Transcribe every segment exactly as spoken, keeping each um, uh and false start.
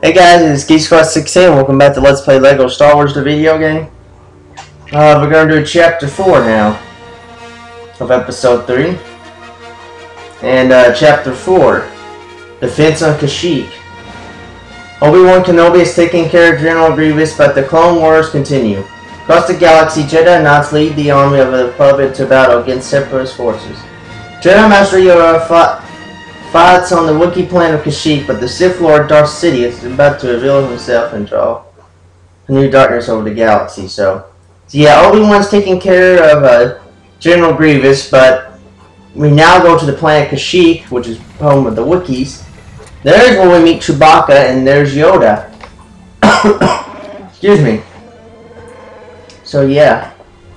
Hey guys, it's Kashyyyk sixteen. Welcome back to Let's Play Lego Star Wars, the video game. Uh, we're going to do chapter four now of episode three. And uh, chapter four, Defense on Kashyyyk. Obi Wan Kenobi is taking care of General Grevious, but the Clone Wars continue. Across the galaxy, Jedi Knights lead the army of the Republic to battle against Separatist forces. Jedi Master Yoda fought fights on the Wookiee planet of Kashyyyk, but the Sith Lord Darth Sidious is about to reveal himself and draw a new darkness over the galaxy. So, so yeah, Obi Wan's taking care of uh, General Grievous, but we now go to the planet Kashyyyk, which is home of the Wookiees. There's where we meet Chewbacca, and there's Yoda. Excuse me. So yeah.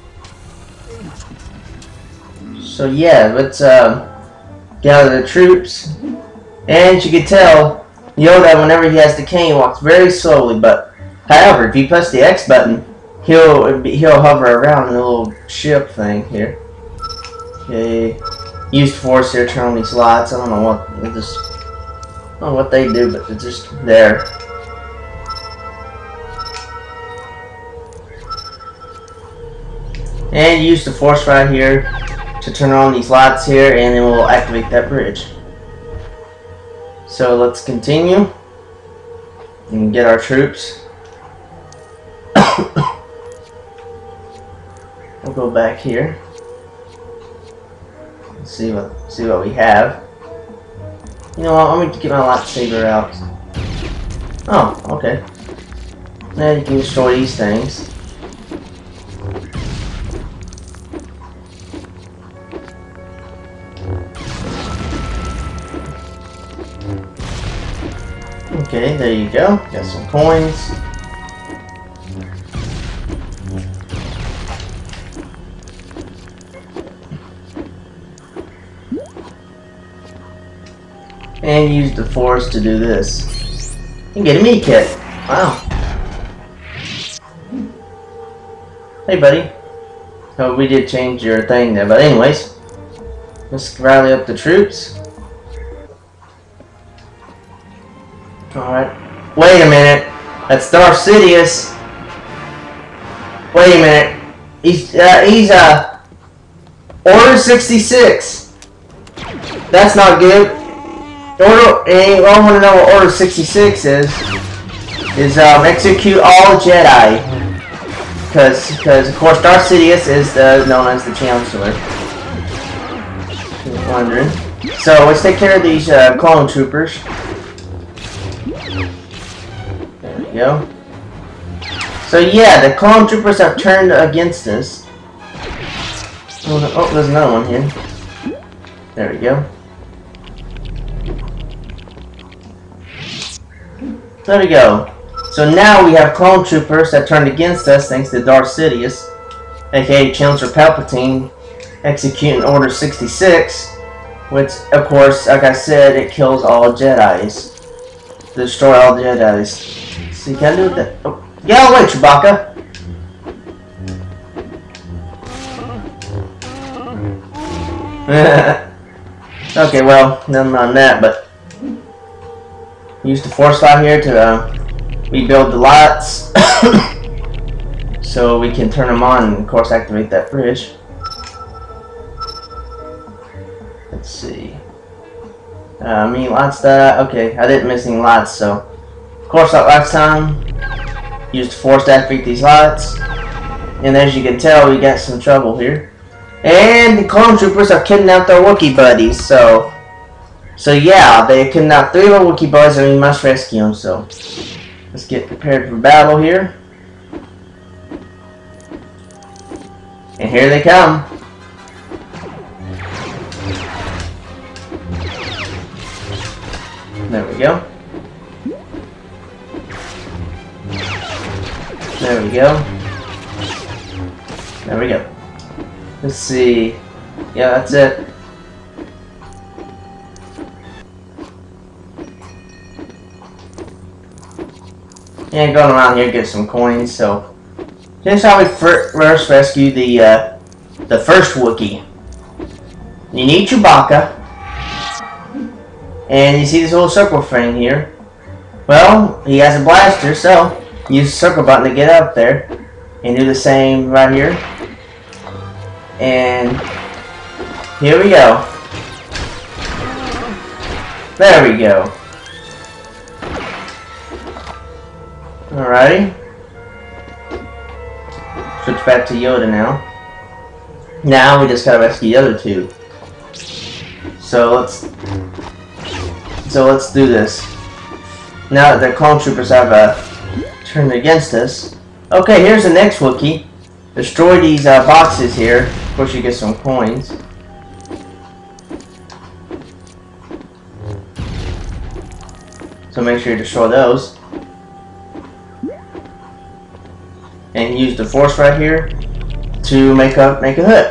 So yeah, let's um. gather the troops, and you can tell Yoda, whenever he has the cane, walks very slowly. But however, if you press the X button, he'll he'll hover around in a little ship thing here. Okay, use the force here, turn on these lights. I don't know what they just I don't know what they do, but they're just there. And use the force right here to turn on these lights here, and then we'll activate that bridge. So let's continue and get our troops. We'll go back here. Let's see what see what we have. You know what? Let me get my lightsaber out. Oh, okay. Now you can destroy these things. Okay, there you go. Got some coins. And use the force to do this. And get a meat kit. Wow. Hey, buddy. Oh, we did change your thing there, but anyways, let's rally up the troops. Alright. Wait a minute. That's Darth Sidious. Wait a minute. He's, uh, he's, uh, Order sixty-six. That's not good. Order, eh, I want to know what Order sixty-six is. Is, um, execute all Jedi. Because, because, of course, Darth Sidious is the, known as the Chancellor. Just wondering. So, let's take care of these, uh, clone troopers. There we go. So yeah, the clone troopers have turned against us. Oh, there's another one here. There we go. There we go. So now we have clone troopers that turned against us thanks to Darth Sidious, aka Chancellor Palpatine, executing Order sixty-six, which, of course, like I said, it kills all Jedis. Destroy all the Jedis. See, can I do that? Oh, get out of the way, Chewbacca! Okay, well, nothing on that, but use the force light here to uh, rebuild the lights so we can turn them on and, of course, activate that bridge. Let's see. Uh, me lights that. Okay, I didn't miss any lights, so of course, like last time, used the force to activate these lights, and as you can tell, we got some trouble here. And the clone troopers have kidnapped our Wookiee buddies, so so yeah, they kidnapped three of our Wookiee buddies, and we must rescue them. So let's get prepared for battle here, and here they come. There we go. There we go. There we go. Let's see. Yeah, that's it. And going around here, get some coins. So here's how we first rescue the uh, the first Wookiee. You need Chewbacca. And you see this little circle thing here. Well, he has a blaster, so use the circle button to get up there. And do the same right here. And here we go. There we go. Alrighty. Switch back to Yoda now. Now we just gotta rescue the other two. So let's so let's do this. Now that the clone troopers have uh, turned against us. Okay, here's the next Wookiee. Destroy these uh, boxes here. Of course, you get some coins. So make sure you destroy those. And use the force right here to make a make a hook.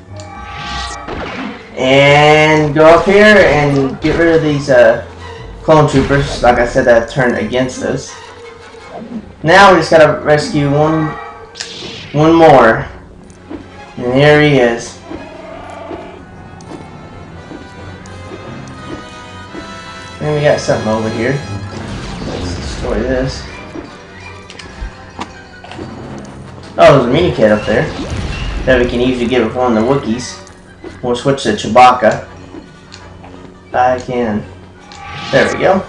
And go up here and get rid of these uh, clone troopers, like I said, that turned against us. Now we just gotta rescue one, one more. And here he is. And we got something over here. Let's destroy this. Oh, there's a mini kit up there that we can usually get with one of the Wookiees. We'll switch to Chewbacca. I can. There we go.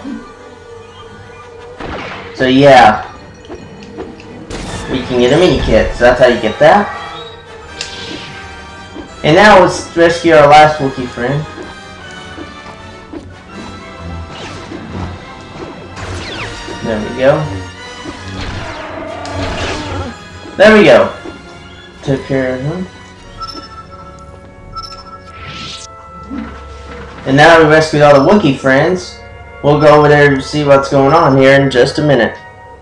So yeah, we can get a mini kit. So that's how you get that. And now let's rescue our last Wookiee friend. There we go. There we go. Took care of him. And now we rescued all the Wookiee friends. We'll go over there to see what's going on here in just a minute.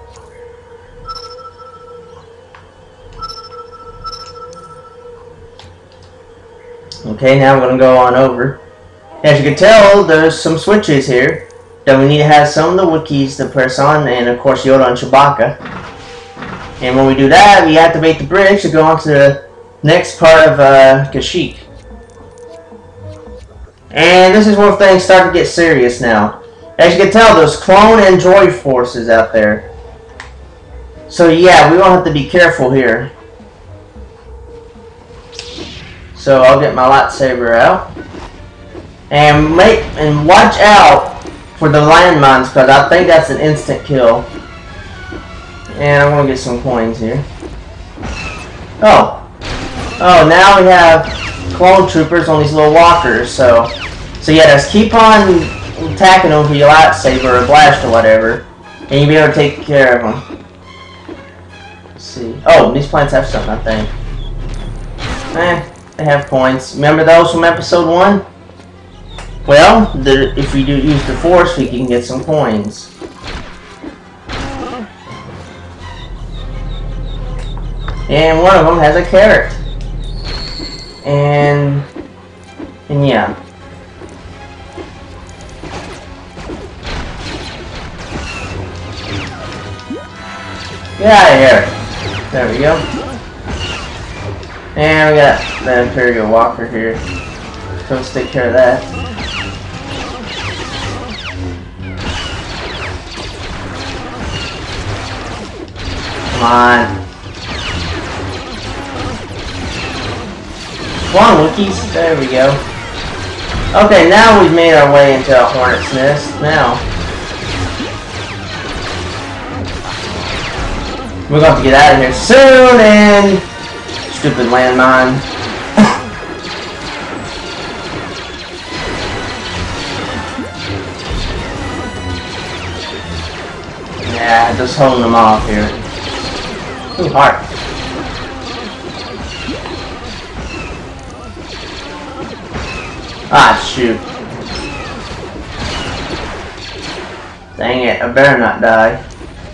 Okay, now we're going to go on over. As you can tell, there's some switches here that we need to have some of the Wookiees to press on, and of course Yoda and Chewbacca. And when we do that, we activate the bridge to go on to the next part of uh, Kashyyyk. And this is where things start to get serious now. As you can tell, there's clone and droid forces out there. So yeah, we will have to be careful here. So I'll get my lightsaber out. And make and watch out for the landmines, because I think that's an instant kill. And I'm gonna get some coins here. Oh. Oh, now we have clone troopers on these little walkers, so so yeah, just keep on attacking them with your lightsaber or blast or whatever, and you'll be able to take care of them. Let's see. Oh, these plants have something, I think. Eh, they have points. Remember those from episode one? Well, the, if we do use the force, we can get some coins. And one of them has a carrot. And and yeah. Get out of here. There we go. And we got the Imperial Walker here. So let's take care of that. Come on. Come on, Wookiees. There we go. Okay, now we've made our way into a hornet's nest. Now we're going to have to get out of here soon, and stupid landmine. Yeah, just holding them off here. Ooh, heart. Ah, shoot. Dang it, I better not die.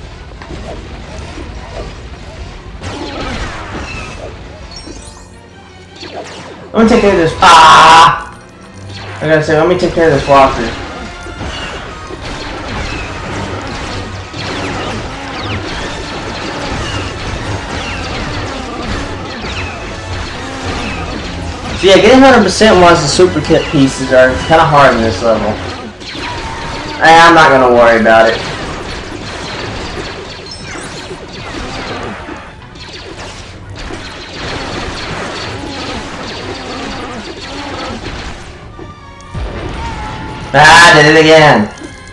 Let me take care of this. Ah! I gotta say, let me take care of this walker. So yeah, getting one hundred percent once the super kit pieces are kind of hard in this level. I'm not gonna worry about it. Ah, I did it again.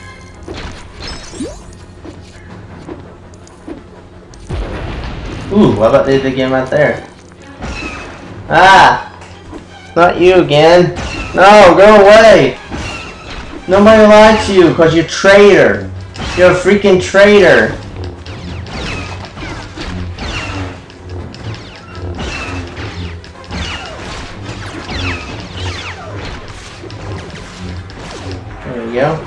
Ooh, what about did it again right there? Ah! Not you again. No, go away! Nobody likes you because you're a traitor. You're a freaking traitor. There we go.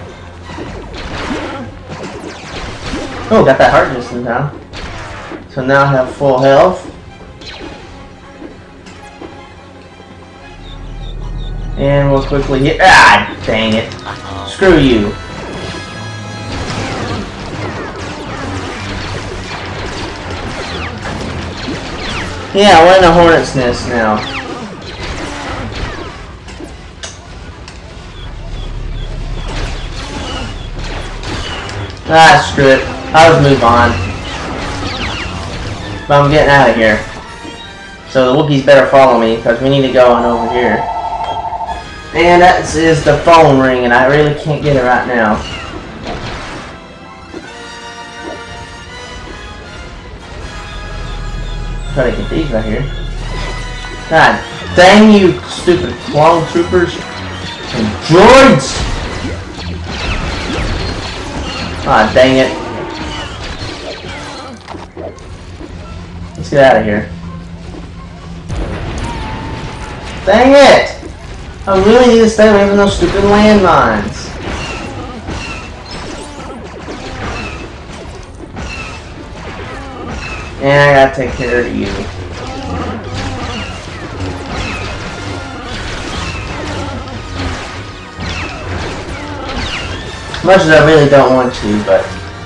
Oh, got that heart just in time. So now I have full health. And we'll quickly hit. Ah, dang it. Screw you. Yeah, we're in a hornet's nest now. Ah, screw it. I'll just move on. But I'm getting out of here. So the Wookiees better follow me, because we need to go on over here. And that is the phone ring, and I really can't get it right now. Try to get these right here. God dang you, stupid clone troopers and droids! Ah, dang it. Let's get out of here. Dang it! I really need to stay away from those stupid landmines. And I gotta take care of you. Much as I really don't want to, but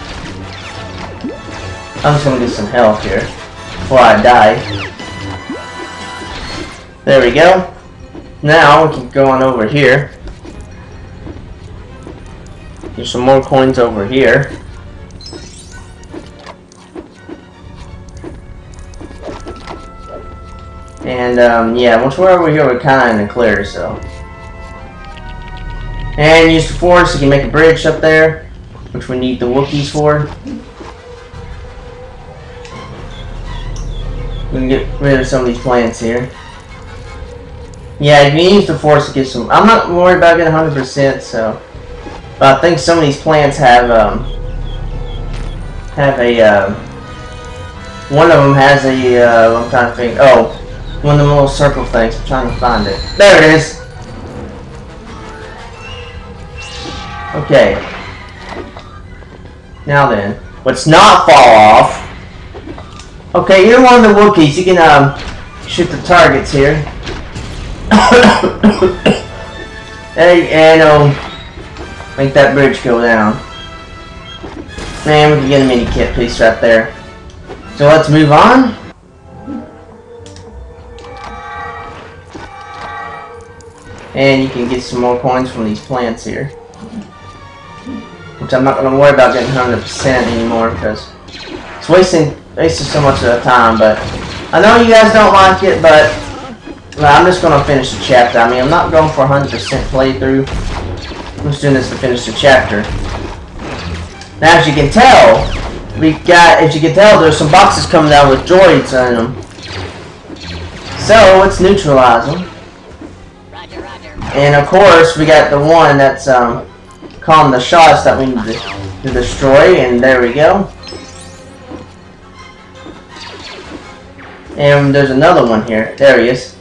I'm just gonna get some health here before I die. There we go. Now we can go on over here. There's some more coins over here. And um, yeah, once we're over here, we're kind of in the clear. So, and use the force. You can make a bridge up there, which we need the Wookiees for. We can get rid of some of these plants here. Yeah, you can use the force to get some. I'm not worried about getting one hundred percent, so. But I think some of these plants have um have a uh, one of them has a uh, I'm trying to think. Oh, one of them little circle things. I'm trying to find it. There it is. Okay. Now then, let's not fall off. Okay, you're one of the Wookiees. You can um shoot the targets here. Hey, and um, make that bridge go down. And we can get a mini kit piece right there. So let's move on. And you can get some more coins from these plants here, which I'm not going to worry about getting one hundred percent anymore because it's wasting wasting so much of the time. But I know you guys don't like it, but well, I'm just going to finish the chapter. I mean, I'm not going for one hundred percent playthrough. I'm just doing this to finish the chapter. Now, as you can tell, we got, as you can tell, there's some boxes coming down with droids in them. So, let's neutralize them. Roger, roger. And, of course, we got the one that's um, calling the shots that we need to, to destroy. And there we go. And there's another one here. There he is.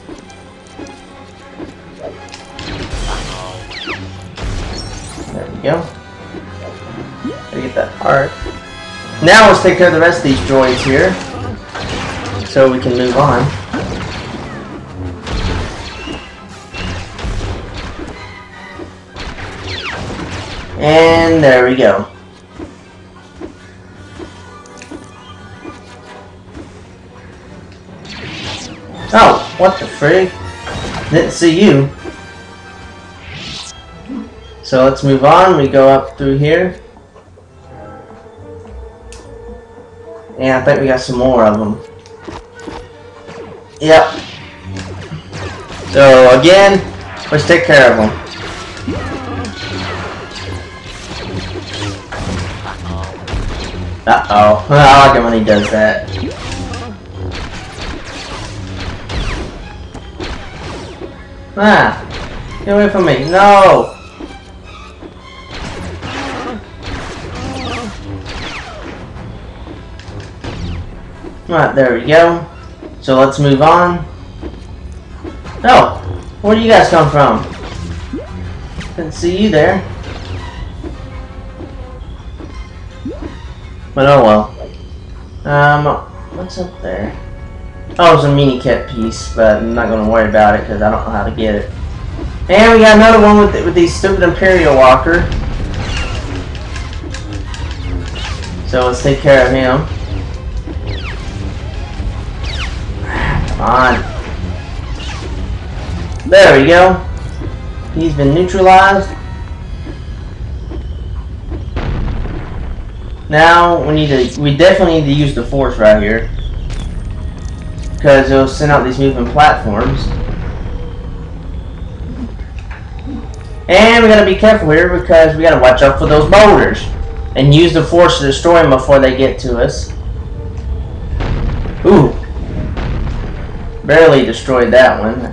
There we go. Gotta get that heart. Now let's take care of the rest of these droids here, so we can move on. And there we go. Oh, what the frig? Didn't see you. So let's move on. We go up through here. And I think we got some more of them. Yep. So again, let's take care of them. Uh-oh. I like it when he does that. Ah! Get away from me. No! Alright, there we go. So let's move on. Oh! Where do you guys come from? Didn't see you there. But oh well. Um, what's up there? Oh, it's a mini kit piece, but I'm not going to worry about it because I don't know how to get it. And we got another one with, with the stupid Imperial Walker. So let's take care of him. Come on. There we go. He's been neutralized. Now we need to, we definitely need to use the Force right here, because it'll send out these moving platforms. And we gotta be careful here because we gotta watch out for those boulders and use the Force to destroy them before they get to us. Ooh, barely destroyed that one.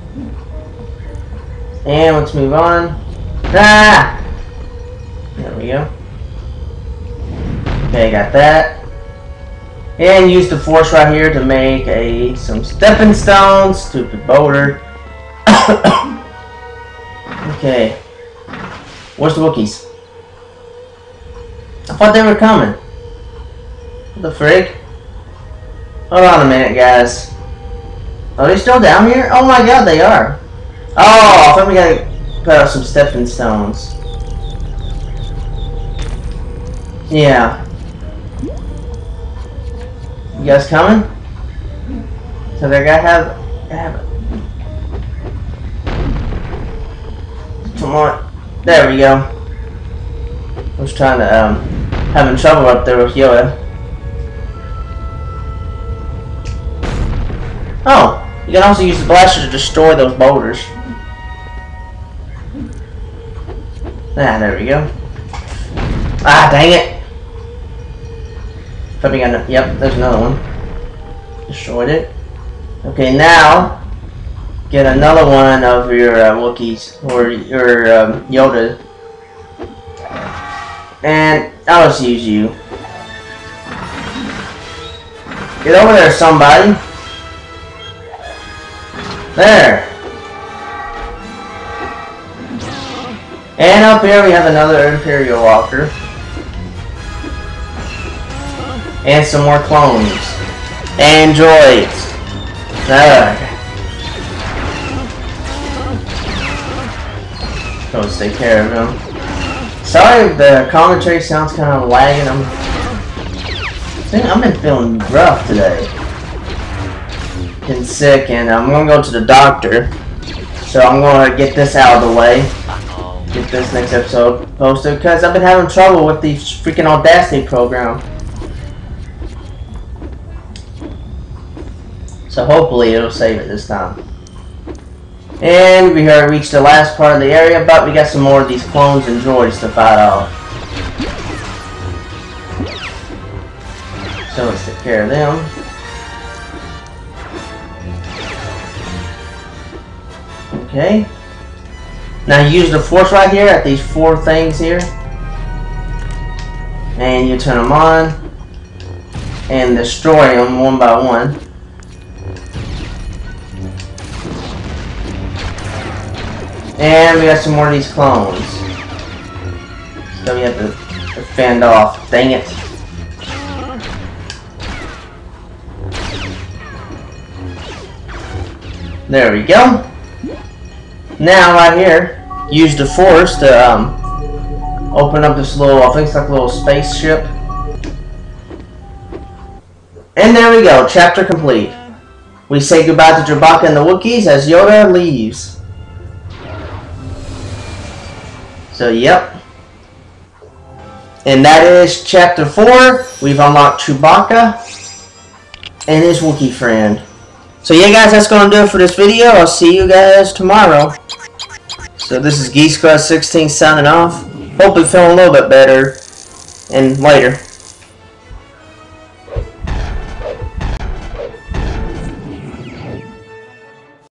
And let's move on. Ah, there we go. Okay, got that. And use the Force right here to make a some stepping stones. Stupid boulder. Okay. Where's the Wookiees? I thought they were coming. What the frig? Hold on a minute, guys. Are they still down here? Oh my god, they are. Oh, I thought we gotta put out some stepping stones. Yeah. You guys coming? So they're gonna have, have it. Come on. There we go. I was trying to, um, having trouble up there with Yoda. Oh, you can also use the blaster to destroy those boulders. Ah, there we go. Ah, dang it. Probably got no, yep, there's another one. Destroyed it. Okay, now get another one of your uh, Wookiees or your um, Yoda, and I'll just use you. Get over there, somebody. There. And up here we have another Imperial Walker. And some more clones. And droids. Ugh. So let's take care of him. Sorry if the commentary sounds kind of lagging. I'm, I've been feeling rough today. Been sick, and I'm going to go to the doctor. So I'm going to get this out of the way. Get this next episode posted, because I've been having trouble with the freaking Audacity program. So hopefully it'll save it this time. And we have reached the last part of the area, but we got some more of these clones and droids to fight off. So let's take care of them. Okay. Now you use the Force right here at these four things here. And you turn them on. And destroy them one by one. And we got some more of these clones. So we have to, to fend off. Dang it. There we go. Now right here, use the Force to um, open up this little, I think it's like a little spaceship. And there we go, chapter complete. We say goodbye to Chewbacca and the Wookiees as Yoda leaves. So, yep. And that is chapter four. We've unlocked Chewbacca and his Wookiee friend. So, yeah, guys, that's going to do it for this video. I'll see you guys tomorrow. So, this is Geek Squad sixteen signing off. hopefully feeling a little bit better and later.